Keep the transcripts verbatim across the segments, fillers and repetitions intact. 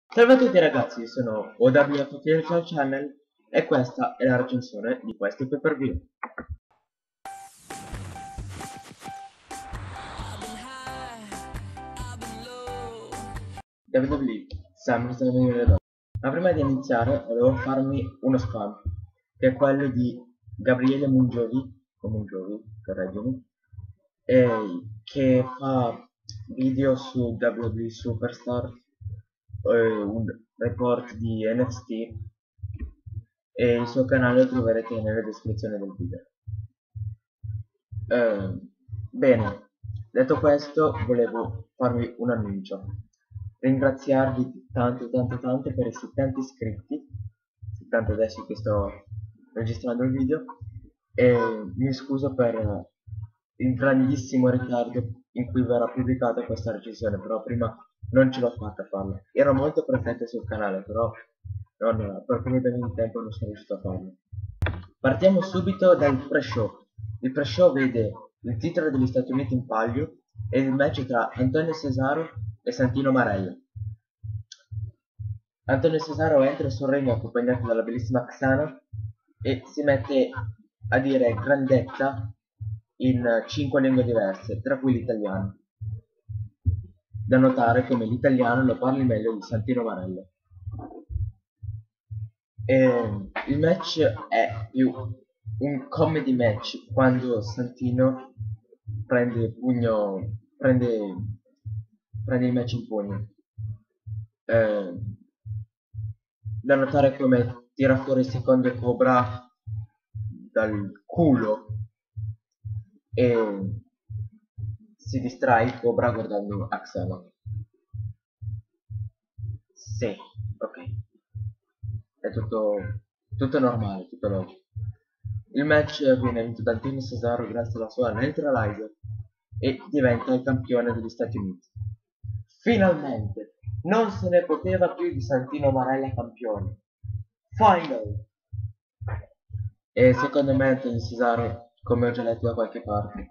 Salve a tutti ragazzi, sono O W F Virtual Channel e questa è la recensione di questo pay per view. W W E SummerSlam duemiladodici. Ma prima di iniziare volevo farmi uno spam, che è quello di Gabriele Mungiovi, o Mungiovi, correggimi, e che fa video su W W E Superstar, eh, un report di N X T, e il suo canale lo troverete nella descrizione del video. Eh, bene, detto questo, volevo farvi un annuncio. Ringraziarvi tanto tanto tanto per i settanta iscritti, settanta adesso che sto registrando il video, e mi scuso per il grandissimo ritardo in cui verrà pubblicata questa recensione, però prima non ce l'ho fatta a farla. Ero molto presente sul canale, però non, per problemi di tempo non sono riuscito a farlo. Partiamo subito dal pre-show. Il pre-show vede il titolo degli Stati Uniti in palio e il match tra Antonio Cesaro e Santino Marella. Antonio Cesaro entra sul ring accompagnato dalla bellissima Xana e si mette a dire grandezza in cinque lingue diverse, tra cui l'italiano. Da notare come l'italiano lo parli meglio di Santino Marella. E il match è più un comedy match quando Santino prende pugno, prende, prende il match in pugno. Eh, da notare come tira fuori il secondo Cobra dal culo e si distrae il Cobra guardando Axana. Sì, ok. È tutto, tutto normale, tutto logico. Il match viene vinto da Antonio Cesaro grazie alla sua neutralizer e diventa il campione degli Stati Uniti. Finalmente! Non se ne poteva più di Santino Marella campione. Final! E secondo me Antonio Cesaro, come ho già letto da qualche parte,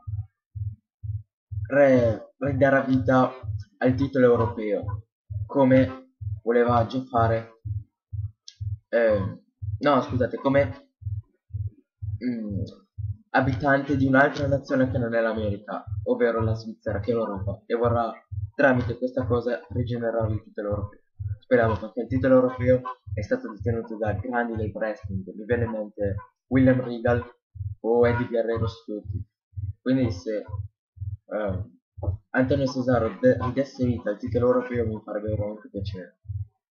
re, renderà vita al titolo europeo, come voleva già fare, eh, no scusate, come mm, abitante di un'altra nazione che non è l'America, ovvero la Svizzera, che è l'Europa, e vorrà tramite questa cosa rigenerare il titolo europeo. Speriamo, perché il titolo europeo è stato detenuto da grandi del wrestling, mi viene in mente William Regal o Eddie Guerrero su tutti. Quindi se uh, Antonio Cesaro ridesse vita al titolo europeo mi farebbe veramente piacere.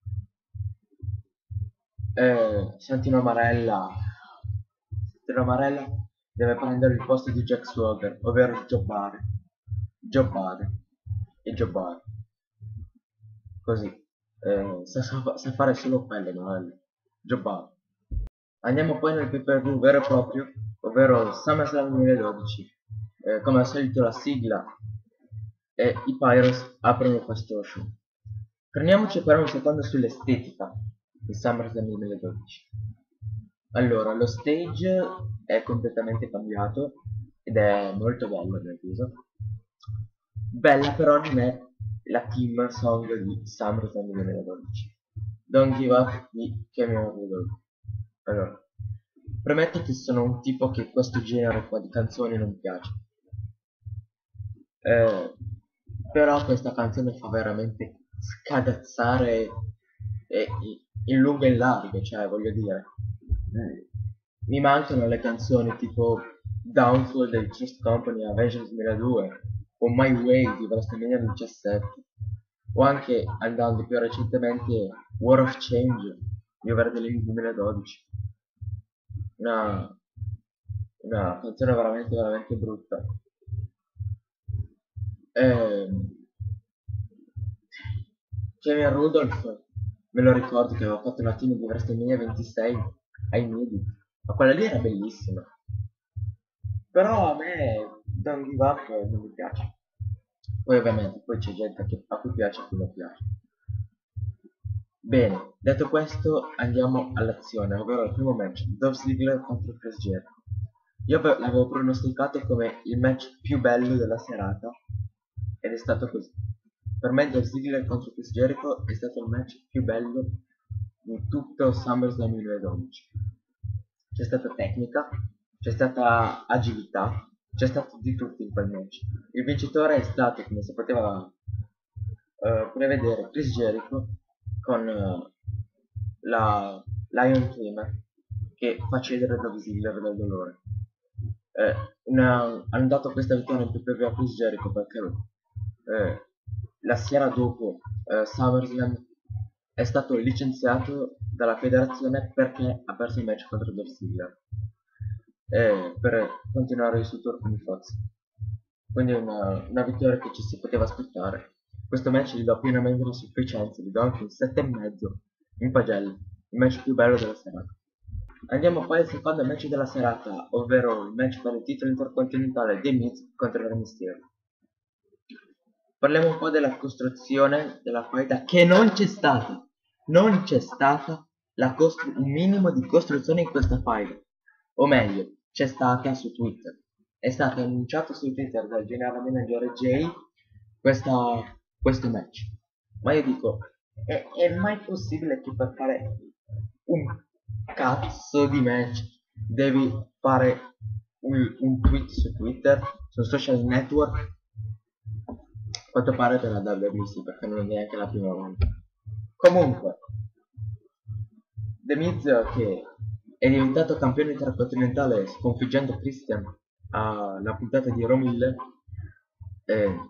Eh, Santino Marella Santino Marella deve prendere il posto di Jack Swagger, ovvero Jobbare Jobbare e Jobbare così eh, sa, sa, sa fare solo quello Marella. Jobbare. Andiamo poi nel pay per view vero e proprio, ovvero SummerSlam duemiladodici. Eh, come al solito la sigla e i Pyros aprono questo show. Prendiamoci però un secondo sull'estetica di SummerSlam duemiladodici. Allora, lo stage è completamente cambiato ed è molto bello a mio avviso. Bella però non è la team song di SummerSlam duemiladodici. Don't Give Up di Cameron Rudolph. Allora, premetto che sono un tipo che questo genere qua di canzoni non piace. Eh, però questa canzone fa veramente scagazzare e, in lungo e in largo, cioè voglio dire. Eh, mi mancano le canzoni tipo Downfall del Trust Company Avengers duemiladue o My Way di WrestleMania diciassette o anche andando più recentemente War of Change di Over the Limit duemiladodici. Una, una canzone veramente veramente brutta. Ehm, Kevin Rudolph, me lo ricordo che aveva fatto una team di WrestleMania ventisei ai Midi, ma quella lì era bellissima. Però a me Don't Give Up non mi piace. Poi ovviamente poi c'è gente che, a cui piace e a cui non piace. Bene, detto questo andiamo all'azione, ovvero al primo match, Dolph Ziggler contro Chris Jericho. Io l'avevo pronosticato come il match più bello della serata ed è stato così. per me Dolph Ziggler contro Chris Jericho è stato il match più bello di tutto SummerSlam duemiladodici. C'è stata tecnica, c'è stata agilità, c'è stato di tutto in quel match. Il vincitore è stato, come si poteva uh, prevedere, Chris Jericho con uh, la Lion Tamer che fa cedere Dolph Ziggler dal dolore. Eh, una, hanno dato questa vittoria in più a Chris Jericho perché eh, la sera dopo eh, SummerSlam è stato licenziato dalla federazione perché ha perso il match contro Dolph Ziggler eh, per continuare il suo tour con i Fox. Quindi una, una vittoria che ci si poteva aspettare. Questo match gli do pienamente la sufficienza, gli do anche un sette e mezzo in pagella, il match più bello della serata. Andiamo poi al secondo match della serata, ovvero il match per il titolo intercontinentale The Miz contro Rey Mysterio. Parliamo un po' della costruzione della faida che non c'è stata. Non c'è stata la un minimo di costruzione in questa faida. O meglio, c'è stata su Twitter. È stato annunciato su Twitter dal general manager Jay questa, questo match. Ma io dico, è, è mai possibile che per fare un cazzo di match devi fare un, un tweet su Twitter, su social network? A quanto pare per la W W E, perché non è neanche la prima volta. Comunque, The Miz, che è diventato campione intercontinentale sconfiggendo Christian alla puntata di Raw mille, eh,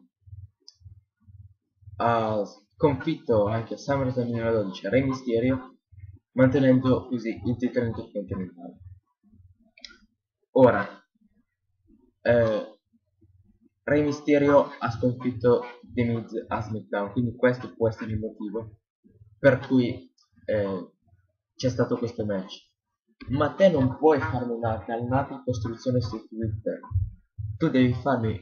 ha sconfitto anche a SummerSlam duemiladodici Rey Mysterio, mantenendo così il titolo intercontinentale. Ora, eh, Rey Mysterio ha sconfitto The Miz a SmackDown, quindi questo può essere il motivo per cui eh, c'è stato questo match. Ma te non puoi farmi una dannata costruzione su Twitter. Tu devi farmi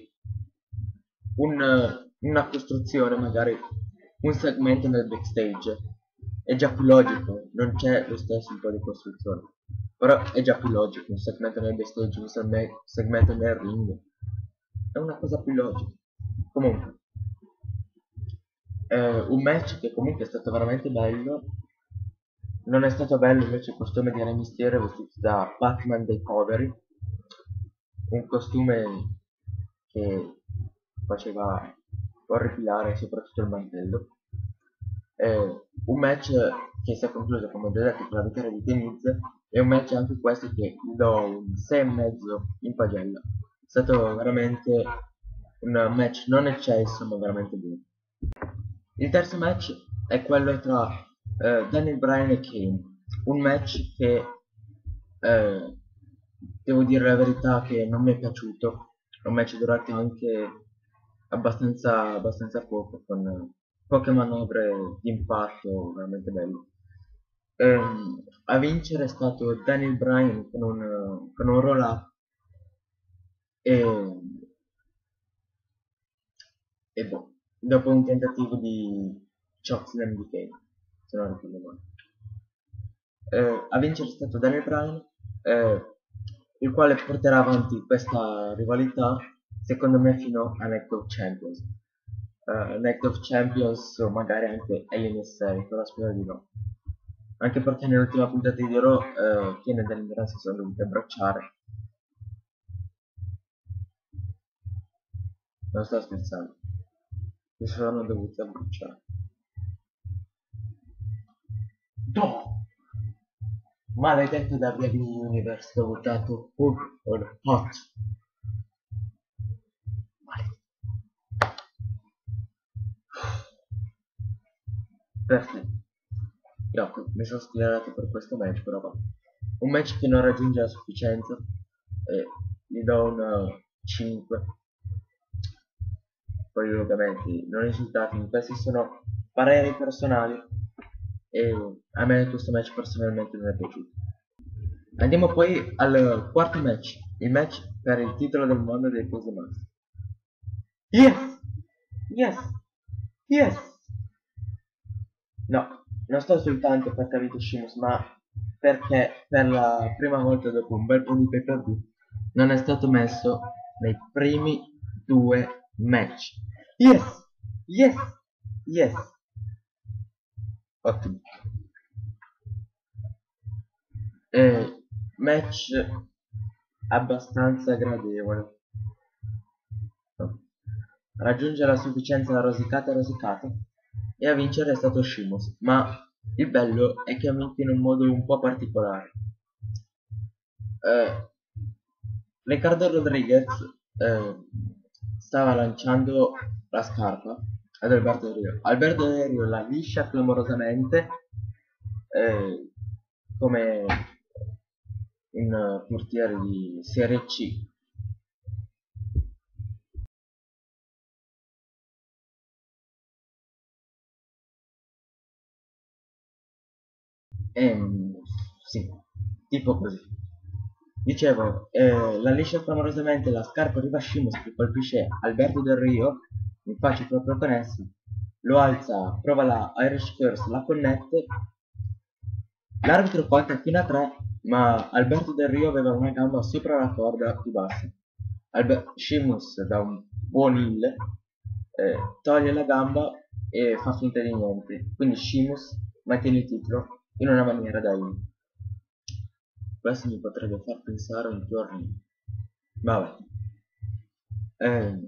un, una costruzione, magari un segmento nel backstage. È già più logico, non c'è lo stesso un po' di costruzione. Però è già più logico, un segmento nel backstage, un segmento nel ring. È una cosa più logica. Comunque, eh, un match che comunque è stato veramente bello. Non è stato bello invece il costume di Rey Mysterio vestito da Batman dei poveri, un costume che faceva orripilare soprattutto il mantello. Eh, un match che si è concluso, come ho già detto, con la vittoria di The Miz, e un match anche questo che gli do un sei e mezzo in pagella. È stato veramente un match non eccesso, ma veramente buono. Il terzo match è quello tra eh, Daniel Bryan e Kane, un match che eh, devo dire la verità che non mi è piaciuto. È un match durato anche abbastanza, abbastanza poco, con poche manovre di impatto veramente bello. Ehm, a vincere è stato Daniel Bryan con un, con un roll up e, e boh, dopo un tentativo di chokeslam di Kane, se non ricordo male. Eh, a vincere è stato Daniel Bryan, eh, il quale porterà avanti questa rivalità secondo me fino a Night of Champions. Uh, Night of Champions o magari anche L N S sei, però spero di no. Anche perché nell'ultima puntata di Raw uh, Kane e Daniel Bryan si sono dovuti abbracciare. Non sto scherzando, si sono dovuti abbracciare. No! Maledetto W W E Universe, ho votato Hook or Hot. Perfetto. Io mi sono schierato per questo match, però va. Un match che non raggiunge la sufficienza e gli do un cinque. Poi ovviamente non risultati, questi sono pareri personali e a me questo match personalmente non è piaciuto. Andiamo poi al quarto match, il match per il titolo del mondo dei Cose Max. Yes! Yes! Yes! No, non sto soltanto perché ha vinto Sheamus, ma perché per la prima volta dopo un bel po' di pay per view non è stato messo nei primi due match. Yes! Yes! Yes, ottimo. Eh, match abbastanza gradevole. No. Raggiunge la sufficienza rosicata rosicata e a vincere è stato Sheamus, ma il bello è che ha vinto in un modo un po' particolare. Eh, Ricardo Rodriguez eh, stava lanciando la scarpa ad Alberto Del Rio. Alberto Del Rio la liscia clamorosamente eh, come un portiere di Serie C. Ehm, sì, tipo così. Dicevo, eh, la liscia clamorosamente la scarpa di Vascimus che colpisce Alberto Del Rio in faccia proprio con esso, lo alza, prova la Irish Curse, la connette, l'arbitro conta fino a tre, ma Alberto Del Rio aveva una gamba sopra la corda più bassa. Alber- Sheamus da un buon hill eh, toglie la gamba e fa finta di niente, quindi Sheamus mantiene il titolo in una maniera da hill. Questo mi potrebbe far pensare un giorno. Vabbè. Eh,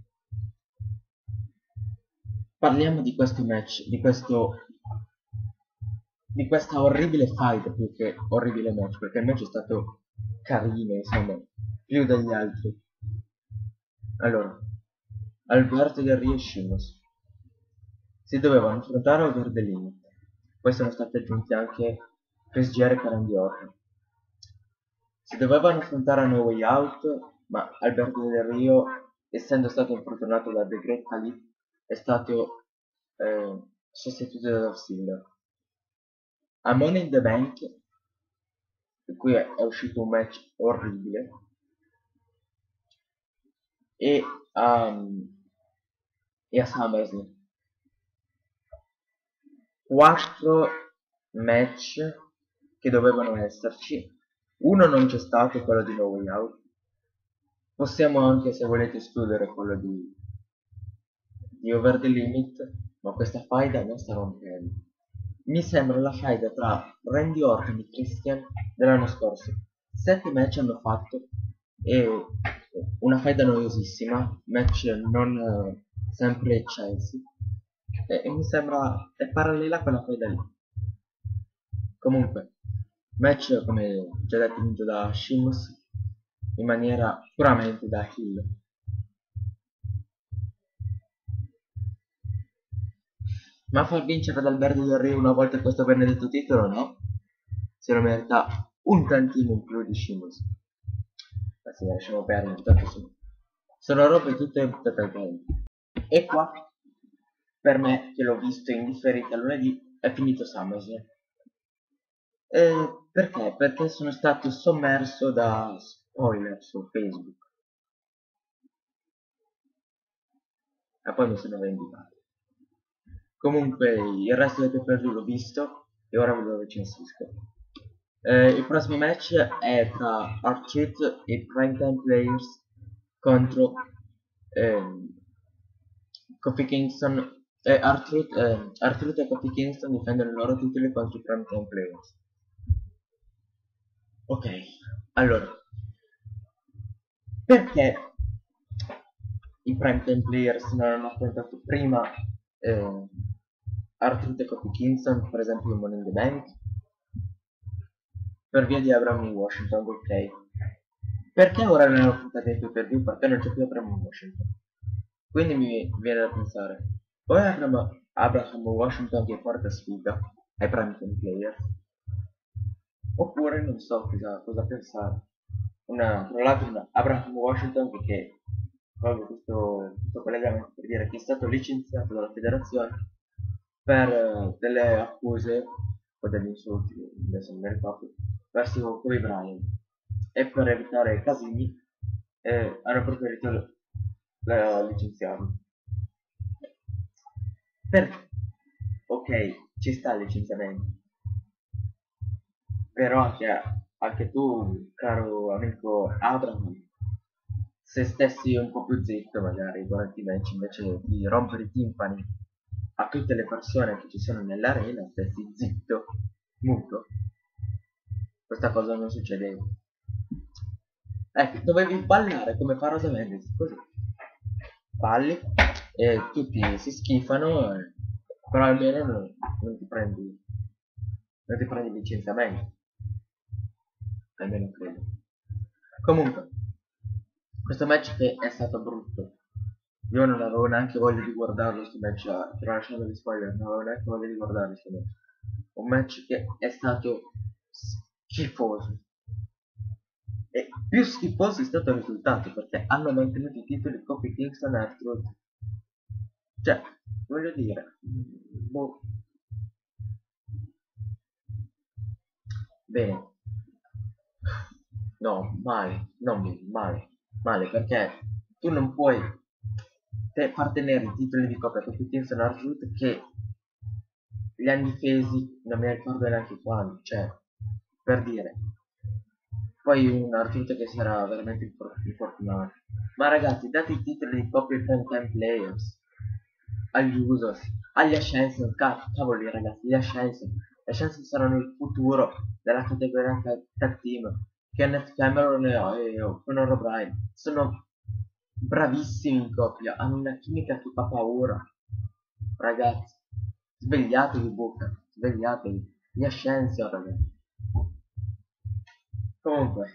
Parliamo di questo match, di questo di questa orribile fight più che orribile match, perché il match è stato carino, insomma, più degli altri. Allora, Alberto Del Rio e Sheamus si dovevano affrontare over the limit. Poi sono stati aggiunti anche Chris Jericho e Randy Orton. Si dovevano affrontare a No Way Out, ma Alberto Del Rio, essendo stato infortunato da The Great Khali, è stato eh, sostituito da Dolph Ziggler. A Money in the Bank, di cui è, è uscito un match orribile, e, um, e a SummerSlam. Quattro match che dovevano esserci. Uno non c'è stato, quello di No Way Out. Possiamo anche, se volete, escludere quello di, di Over the Limit, ma questa faida non sta rompendo. Mi sembra la faida tra Randy Orton e Christian dell'anno scorso. Sette match hanno fatto e una faida noiosissima, match non eh, sempre eccessi. E, e mi sembra è parallela a quella faida lì. Comunque, match come già detto vinto da Sheamus in maniera puramente da heel. Ma far vincere ad Alberto Del Rio una volta questo benedetto titolo, no? Se lo merita un tantino in più di Sheamus. Ma sì, lasciamo perdere, tanto sono, sono robe tutte buttate al vento. E qua, per me, che l'ho visto in differita lunedì, è finito SummerSlam. Eh, perché? Perché sono stato sommerso da spoiler su Facebook. E poi mi sono vendicato. Comunque, il resto del pay per view l'ho visto e ora ve lo recensisco. Eh, il prossimo match è tra R-Truth e Primetime Players contro ehm, Kofi Kingston. Eh, R-Truth, eh, R-Truth e Kofi Kingston difendono i loro titoli contro i Primetime Players. Ok, allora, perché i Primetime Players non hanno affrontato prima eh, R-Truth e Kofi Kingston, per esempio in Money in the Bank? Per via di Abraham in Washington, ok. Perché ora non hanno affrontato i pay per view? Perché non c'è più Abraham in Washington. Quindi mi viene da pensare, o è Abraham, Abraham Washington che porta sfiga ai Primetime Players, oppure non so cosa, cosa pensare. Una, tra l'altro una Abraham Washington perché proprio questo, questo collegamento per dire che è stato licenziato dalla federazione per eh, delle accuse o degli insulti, adesso non mi ricordo, verso Kobe Bryant e per evitare casini eh, hanno preferito eh, licenziarlo. Perché? Ok, ci sta il licenziamento, però anche, anche tu, caro amico Abraham, se stessi un po' più zitto magari durante i match invece di rompere i timpani a tutte le persone che ci sono nell'arena, stessi zitto, muto, questa cosa non succedeva. Ecco, dovevi ballare come Pharoah Mendes, così. Balli e tutti si schifano, eh, però almeno non, non ti prendi non ti prendi licenziamento, almeno credo. Comunque, questo match che è stato brutto, io non avevo neanche voglia di guardarlo questo match, tralasciando gli spoiler, non avevo neanche voglia di guardarlo questo match. Un match che è stato schifoso. E più schifoso è stato il risultato, perché hanno mantenuto i titoli Kofi Kingston e R-Truth. Cioè, voglio dire, boh. Bene. No, male, non bene, male, male, perché tu non puoi te far tenere i titoli di coppia Kofi Kingston e R-Truth che li hanno difesi, non mi ricordo neanche quando, cioè, per dire. Poi un R-Truth che sarà veramente infortunato. Ma ragazzi, date i titoli di coppia ai Ten Time Players, agli Usos, agli Ascension, cavoli ragazzi, gli Ascension. Gli Ascension saranno il futuro della categoria tag team. Kenneth Cameron e, e, e Conor O'Brien sono bravissimi in coppia, hanno una chimica che fa paura. Ragazzi, svegliatevi bocca, svegliatevi. Gli Ascension, ragazzi. Comunque,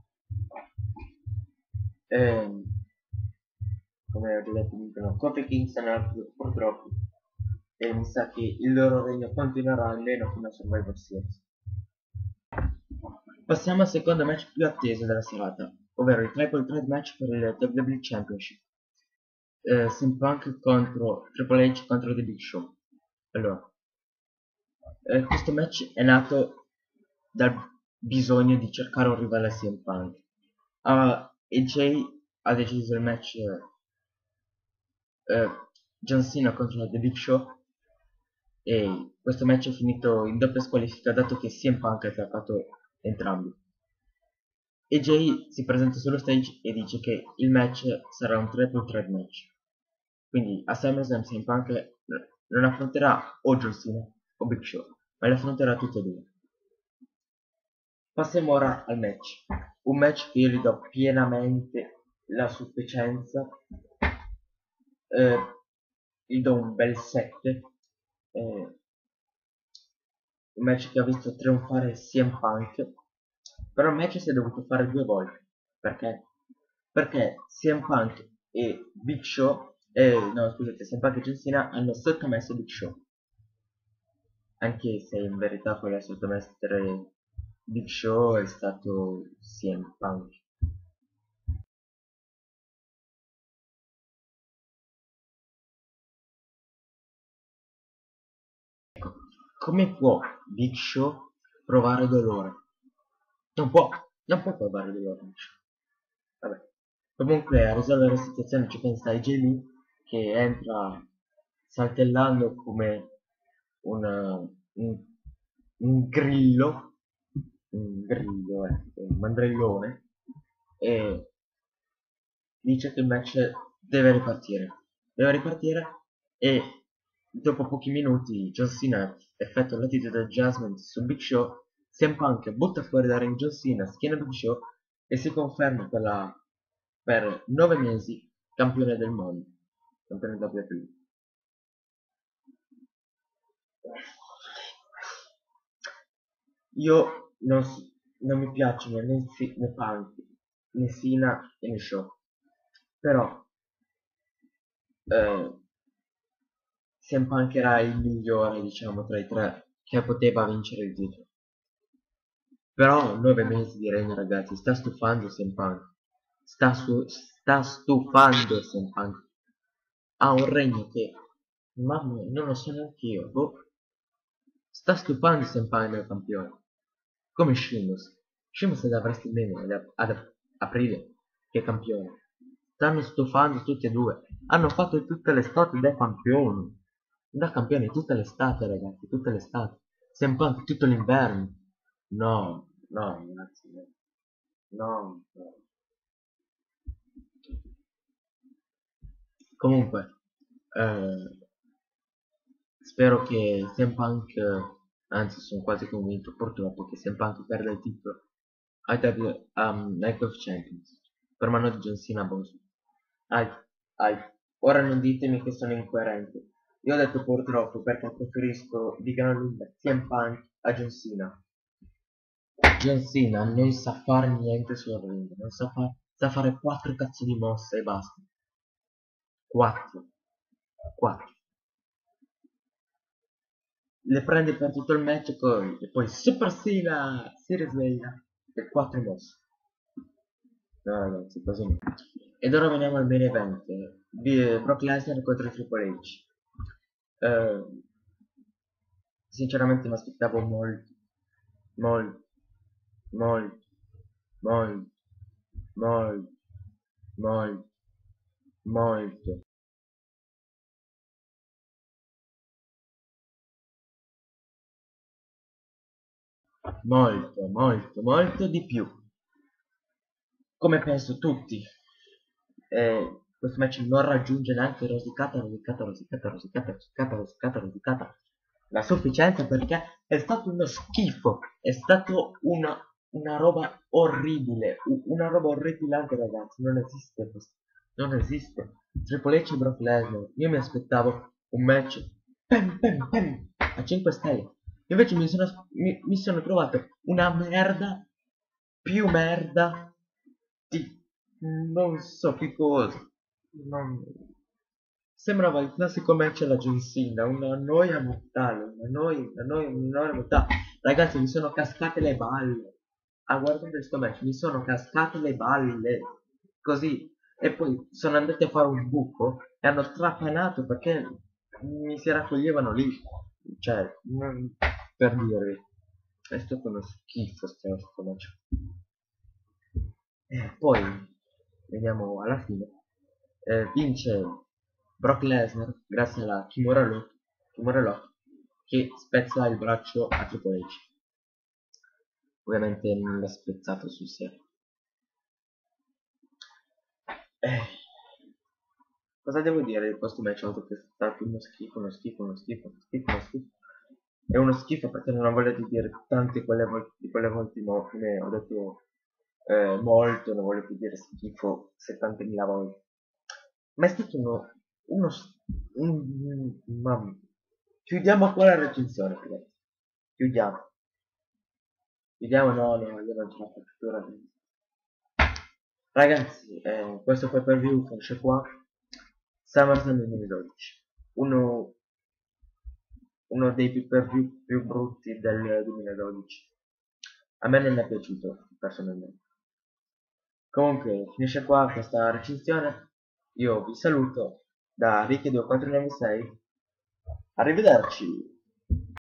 ehm, come ho già detto, dicono Kofi Kingston purtroppo, e mi sa che il loro regno continuerà almeno fino a Survivor Series. Passiamo al secondo match più atteso della serata, ovvero il Triple Threat match per il W W E Championship. Eh, C M Punk contro Triple H contro The Big Show. Allora, eh, questo match è nato dal bisogno di cercare un rivale a C M Punk. Uh, A J ha deciso il match eh, John Cena contro The Big Show, e questo match è finito in doppia squalifica dato che C M Punk ha attaccato entrambi. A J si presenta sullo stage e dice che il match sarà un triple threat match, quindi a SummerSlam C M Punk non affronterà o John Cena o Big Show, ma li affronterà tutti e due. Passiamo ora al match, un match che io gli do pienamente la sufficienza, eh, gli do un bel sette, eh, un match che ha visto trionfare C M Punk, però il match si è dovuto fare due volte, perché? Perché C M Punk e Big Show, eh, no scusate, C M Punk e John Cena hanno sottomesso Big Show, anche se in verità quello a sottomettere Big Show è stato C M Punk. Ecco, come può Big Show provare dolore? Non può, non può provare dolore Big Show. Vabbè. Comunque a risolvere la situazione ci pensa A J Lee, che entra saltellando come una, un, un grillo, un grillo, ecco, un mandrellone, e dice che il match deve ripartire. Deve ripartire e dopo pochi minuti John Cena effettua l'attitude del Jasmine su Big Show, C M Punk butta fuori da ring John Cena, schiena Big Show e si conferma per, la, per nove mesi campione del mondo, campione W W E. Io non, non mi piacciono né, né Punk, né Cena e né Show, però eh, C M Punk era il migliore, diciamo, tra i tre che poteva vincere il titolo. Però nove mesi di regno, ragazzi, sta stufando C M Punk. Sta, su, sta stufando C M Punk. Ha un regno che, mamma mia, non lo so neanche io. Boh. Sta stufando C M Punk del campione. Come Sheamus. Sheamus è da WrestleMania ad, ad aprile che è campione. Stanno stufando tutti e due. Hanno fatto tutte le storie da campioni. Da campioni tutta l'estate, ragazzi, tutta l'estate. C M Punk tutto l'inverno. No, no, ragazzi, no. No, no. Comunque, eh, spero che C M Punk, anzi sono quasi convinto purtroppo che C M Punk perda il titolo ai W um, Night of Champions per mano di John Cena Boss. Ai, ai, ora non ditemi che sono incoerente. Io ho detto purtroppo perché preferisco di gran lunga C M Punk a John Cena. John Cena non sa fare niente sul ring, non sa, fa sa fare quattro cazzo di mosse e basta. quattro. quattro. Le prende per tutto il match e poi, e poi Super Cena si risveglia per quattro mosse. No ragazzi, così no. Ed ora veniamo al main event di Brock Lesnar contro Triple H. Eh, sinceramente mi aspettavo molto, molto, molto, molto, molto, molto, molto, molto, molto, molto di più. Come penso tutti. Eh, questo match non raggiunge neanche rosicata, rosicata, rosicata, rosicata, rosicata, rosicata, rosicata la sufficienza perché è stato uno schifo, è stato una, una roba orribile, una roba orripilante ragazzi, non esiste questo, non esiste. Triple H e Brock Lesnar, io mi aspettavo un match pem, pem, pem, a cinque stelle, invece mi sono, mi, mi sono trovato una merda, più merda di non so che cosa. Non... Sembrava il classico match alla John Cena, una noia mortale, una noia, una noia, una noia mortale. Ragazzi, mi sono cascate le balle. A guardare questo match, mi sono cascate le balle. Così. E poi sono andati a fare un buco e hanno trapanato perché mi si raccoglievano lì. Cioè, non... per dirvi. È stato uno schifo sto match. Eh, poi veniamo alla fine. Eh, vince Brock Lesnar grazie alla Kimura Lock, Kimura Lock che spezza il braccio a Triple H. Ovviamente non l'ha spezzato sul serio. Eh, cosa devo dire di questo match? Ho detto che è stato uno schifo, uno schifo, uno schifo, uno schifo, uno schifo. È uno schifo perché non ho voglia di dire tante quelle volte, di quelle volte no, come ho detto eh, molto, non voglio più dire schifo settantamila volte. Ma è stato uno, uno un, mamma. Chiudiamo qua la recensione, ragazzi. Chiudiamo. Chiudiamo, no, no, io non ce la faccio più, ragazzi. Ragazzi, eh, questo pay per view finisce qua. SummerSlam duemiladodici. Uno, uno dei pay per view più brutti del duemiladodici. A me non è piaciuto, personalmente. Comunque, finisce qua questa recensione. Io vi saluto da Ricky due quattro nove sei. Arrivederci.